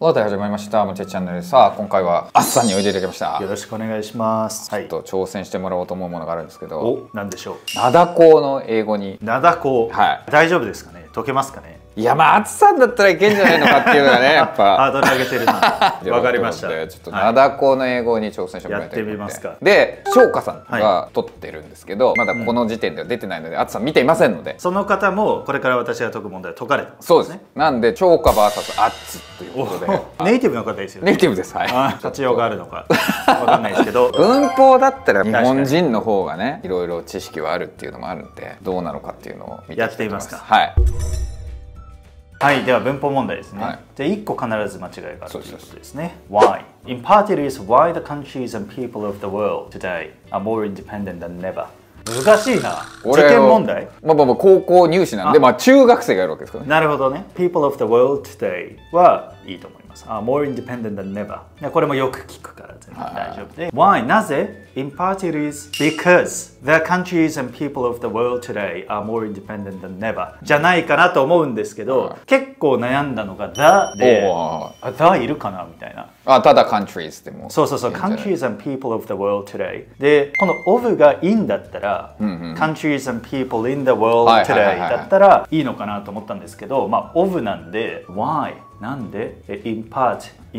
はい、始まりました。もちチャンネル。さあ、今回はあっさんにおいでいただきました。 よろしくお願いします。 ちょっと挑戦してもらおうと思うものがあるんですけど。 お、なんでしょう。 灘高の英語に。 灘高。 はい。 大丈夫ですかね。解けますかね。 いや、まあ、あつさんだったらいけんじゃないのかっていうのがね、やっぱ。 ハードル上げてるな。わかりました。 ちょっと灘高の英語に挑戦してもらいたいと思って。やってみますか。で、翔歌さんが撮ってるんですけど、まだこの時点では出てないので、あつさん見ていませんので。 その方もこれから私が解く問題を解かれてますね。 そうですね。なんで、翔歌 VS あっつということで。 ネイティブの方ですよね。 ネイティブです。はい。 勝ちようがあるのかわかんないですけど。 文法だったら日本人の方がね、いろいろ知識はあるっていうのもあるんで、どうなのかっていうのを見ていきたいと思います。 やってみますか。 はい。 はい、では文法問題ですね。はい、で1個必ず間違いがあるということですね。Why? In part it is why the countries and people of the world today are more independent than never. 難しいな。受験問題？ まあ高校入試なんで、まあ中学生がやるわけですからね。 なるほどね。People of the world today はいいと思います。more independent than never。これもよく聞くから全然大丈夫で。Why? なぜ In part it is because the countries and people of the world today are more independent than never じゃないかなと思うんですけど、結構悩んだのが the で、the いるかなみたいな。 ただ countries でも。 そう countries and people of the world today で、この of が in だったら、countries and people in the world today だったらいいのかなと思ったんですけど、まあ of なんで why なんで in part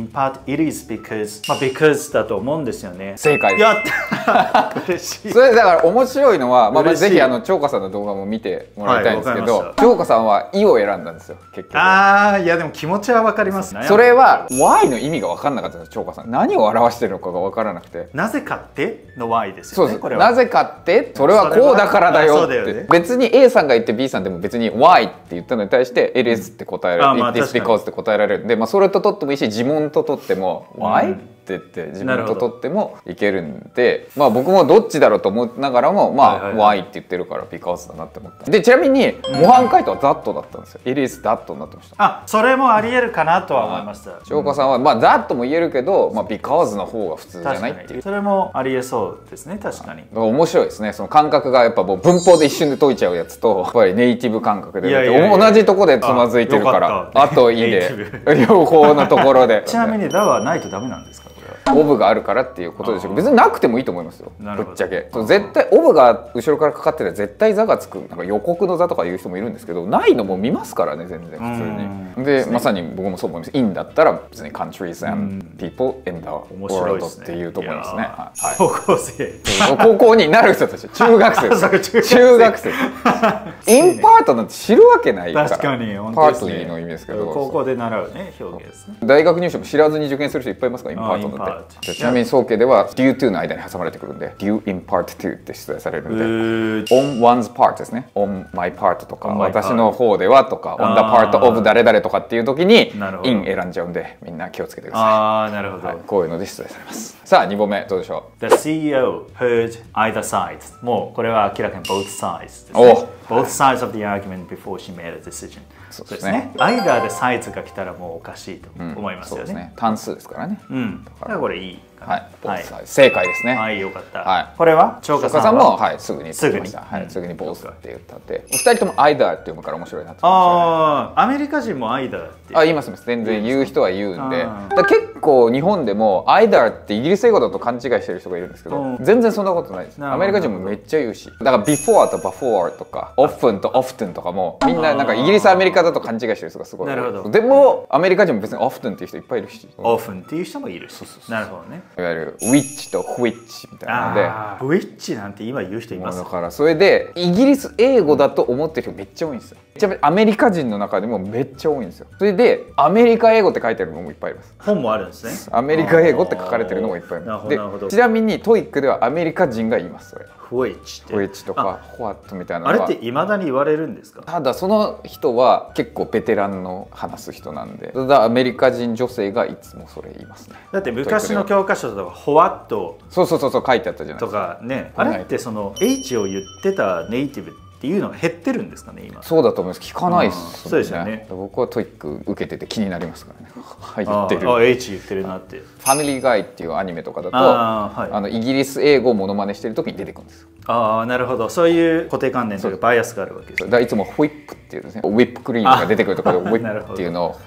it is because because だと思うんですよね。 正解です。 やった嬉しい。 それだから面白いのは、ぜひ長歌さんの動画も見てもらいたいんですけど、長歌さんは「い」を選んだんですよ結局。 いやでも気持ちはわかりますね。 それは why の意味が分かんなかったんです。長歌さん何を表してるのかが分からなくて、 なぜかっての why ですよね。これはなぜかってそれはこうだからだよって、別に A さんが言って B さんでも別に why って言ったのに対して it is って答えられる、it is because って答えられるんで、それと取ってもいいし自問と取ってもWhy? って言って自分と取ってもいけるんで、僕もどっちだろうと思いながらもWhy って言ってるから Because だなって思った。でちなみに模範解答は That だったんですよ。It is That になってました。 それもありえるかなとは思いました。 翔子さんはThat も言えるけどBecause の方が普通じゃないっていう。 それもありえそうですね。確かに面白いですね。その感覚がやっぱもう文法で一瞬で解いちゃうやつとやっぱりネイティブ感覚で同じとこでつまずいてるからあといいで両方のところで。 ちなみに「だ」はないとダメなんですか？ オブがあるからっていうことでしょうけど、別になくてもいいと思いますよ。ぶっちゃけ絶対オブが後ろからかかってたら絶対座がつく、なんか予告の座とかいう人もいるんですけど、ないのも見ますからね全然普通に。でまさに僕もそう思います。インだったら別に countries and people in the world っていうところですね。 高校生高校になる人たち、中学生中学生インパートなんて知るわけないから。 確かにパートリーの意味ですけど、 高校で習うね表現ですね。 大学入試も知らずに受験する人いっぱいいますから、インパートなんて。ちなみに早慶では due to の間に挟まれてくるんで due in part to って出題されるんで on one's part ですね。 on my part とか私の方ではとか on the part of 誰々とかっていう時に in 選んじゃうんで、みんな気をつけてください。 なるほど。 こういうので出題されます。さあ2問目どうでしょう。 The CEO heard either side。 もうこれは明らかに both sides ですね。both sides of the argument before she made a decision。 そうですね。either で sides が来たらもうおかしいと思いますよね。 単数ですからね。 だからこれいい。 正解ですね。 はい、よかった。これは長歌さんもすぐにすぐにボースって言ったって、2人とも「either」って読むから面白いなと思いましたね。 アメリカ人も「either」って言います。全然言う人は言うんで、結構日本でも「either」ってイギリス英語だと勘違いしてる人がいるんですけど、全然そんなことないです。アメリカ人もめっちゃ言うし、だから「before」と「before」とか「often」と「often」とかもみんななんかイギリスアメリカだと勘違いしてる人がすごい。なるほど。でもアメリカ人も別に「often」っていう人いっぱいいるし、 「often」っていう人もいるし。なるほどね。 いわゆる「which」と「which」みたいなので、 「which」なんて今言う人います。 だからそれでイギリス英語だと思ってる人めっちゃ多いんですよ。ちなみにアメリカ人の中でもめっちゃ多いんですよ。それでアメリカ英語って書いてあるのもいっぱいあります。 本もあるんですね。 アメリカ英語って書かれてるのもいっぱいあります。でちなみにトイックではアメリカ人が言います。それwhichとかwhatみたいなのはあれっていまだに言われるんですか？ ただその人は結構ベテランの話す人なんで、ただアメリカ人女性がいつもそれ言いますね。 だって昔の教科書とか「what」 そう書いてあったじゃないですか。 とかね、あれってその H を言ってたネイティブっていうのが減ってるんですかね今。 そうだと思います。聞かないっす。 そうですよね。 僕はトイック受けてて気になりますからね。言ってる。 H 言ってるなって。 ファミリーガイっていうアニメとかだとイギリス英語をモノマネしてる時に出てくるんですよ。 なるほど。そういう固定観念というかバイアスがあるわけです。 いつもホイップっていうですね、ウィップクリームが出てくるところでウィップっていうのをホイップ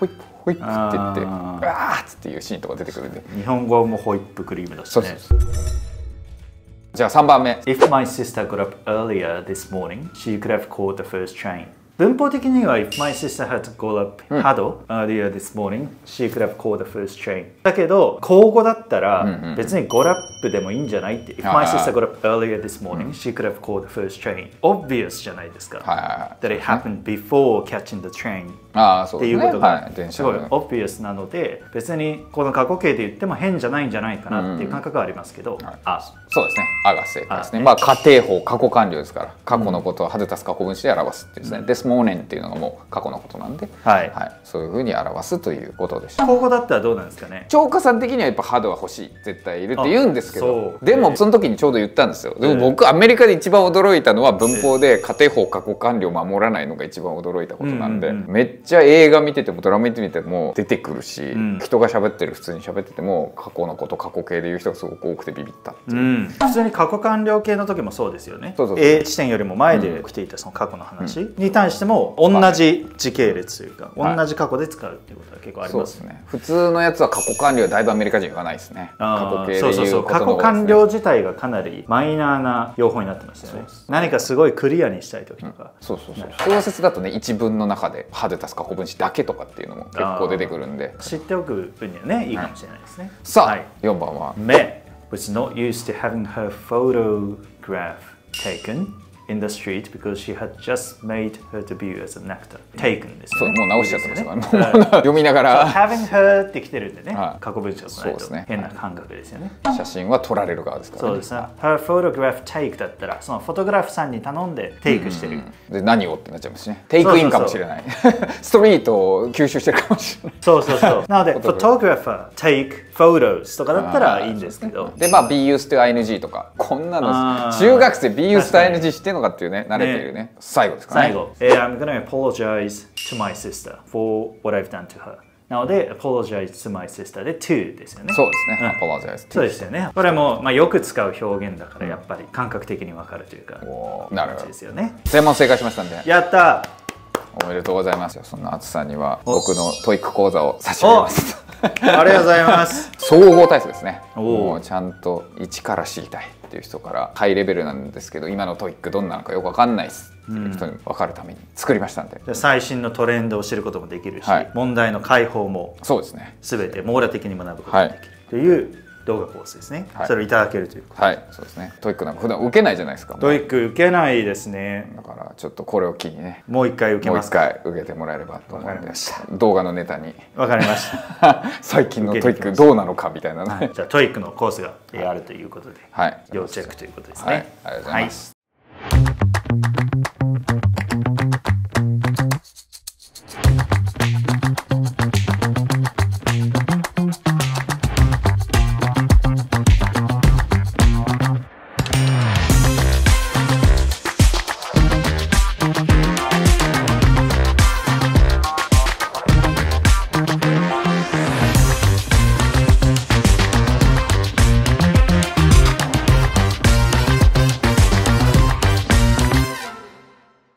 ホイップって言ってわーっつっていうシーンとか出てくるんで、 日本語もホイップクリームだしね。 じゃあ3番目。 If my sister got up earlier this morning, she could have caught the first train. 文法的には If my sister had got up earlier this morning, she could have caught the first train. だけど口語だったら別に got up でもいいんじゃないって。If my sister got up earlier this morning, she could have caught the first train. Obvious じゃないですか。That it happened before catching the train. っていうことがすごい obvious なので、別にこの過去形で言っても変じゃないんじゃないかなっていう感覚がありますけど、 そうですね。あが正解ですね。まあ仮定法過去完了ですから、過去のことをhad足す過去分詞で表すっていうですね。this morning っていうのがもう過去のことなんで、そういうふうに表すということでした。 口語だったらどうなんですかね。 超過さん的にはやっぱhadは欲しい、絶対いるって言うんですけど、でもその時にちょうど言ったんですよ。でも僕アメリカで一番驚いたのは文法で仮定法過去完了を守らないのが一番驚いたことなんで、めっちゃ映画見ててもドラマ見てみても出てくるし、人が喋ってる普通に喋ってても過去のこと過去形で言う人がすごく多くてビビったっていう。 普通に過去完了形の時もそうですよね。A 地点よりも前で来ていたその過去の話に対しても同じ時系列というか同じ過去で使うっていうことは結構ありますね。 普通のやつは過去完了はだいぶアメリカ人言わないですね。過去形で言うことの過去完了自体がかなりマイナーな用法になってますよね。何かすごいクリアにしたい時とか。 小説だとね、一文の中でhad足す過去分詞だけとかっていうのも結構出てくるんで、 知っておく分にはねいいかもしれないですね。 さあ4番は May was not used to having her photograph taken in the street because she had just made her debut as an actor. Taken ですね。 もう直しちゃってますから、読みながら having her ってきてるんでね、過去分詞を備えると変な感覚ですよね。 写真は撮られる側ですからね。 そうですね。her photograph take だったらそのフォトグラフさんに頼んでテイクしてる。 で何をってなっちゃいますしね。テイクインかもしれない。ストリートを吸収してるかもしれない。 そうなのでフォトグラファー take photos とかだったらいいんですけど、 でまあ be used to ing とかこんなの中学生 be used to ing 知ってんのかっていうね、慣れているね。最後ですかね。 最後、I'm gonna apologize to my sister for what I've done to her。なので apologize to my sister で to ですよね。 そうですね。apologize to。 そうですよね。これもまあよく使う表現だからやっぱり感覚的にわかるというか。 なるほどですよね。 全問正解しましたんで。 やった。 おめでとうございます。そんなあつさんには僕のトイック講座を差し上げます。 ありがとうございます。 総合体操ですね。もうちゃんと一から知りたいっていう人からハイレベルなんですけど、今のトイックどんなのかよくわかんないですっていう人に分かるために作りましたんで、 最新のトレンドを知ることもできるし、問題の解法もそうですね、 全て網羅的に学ぶことができるという動画コースですね。それをいただけるということ。 そうですね。トイックなんか普段受けないじゃないですか。 トイック受けないですね。 だからちょっとこれを機にね、 もう一回受けます。 もう一回受けてもらえればと思うんで、動画のネタに。 わかりました。 最近のトイックどうなのかみたいなね。 じゃあトイックのコースがあるということで、要チェックということですね。 ありがとうございます。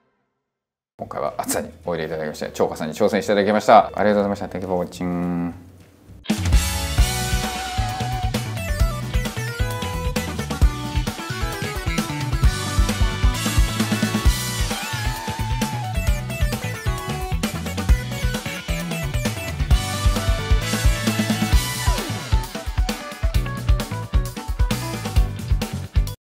今回はあつさんにお入れいただきまして、超過さんに挑戦していただきました。ありがとうございました。Thank you for watching.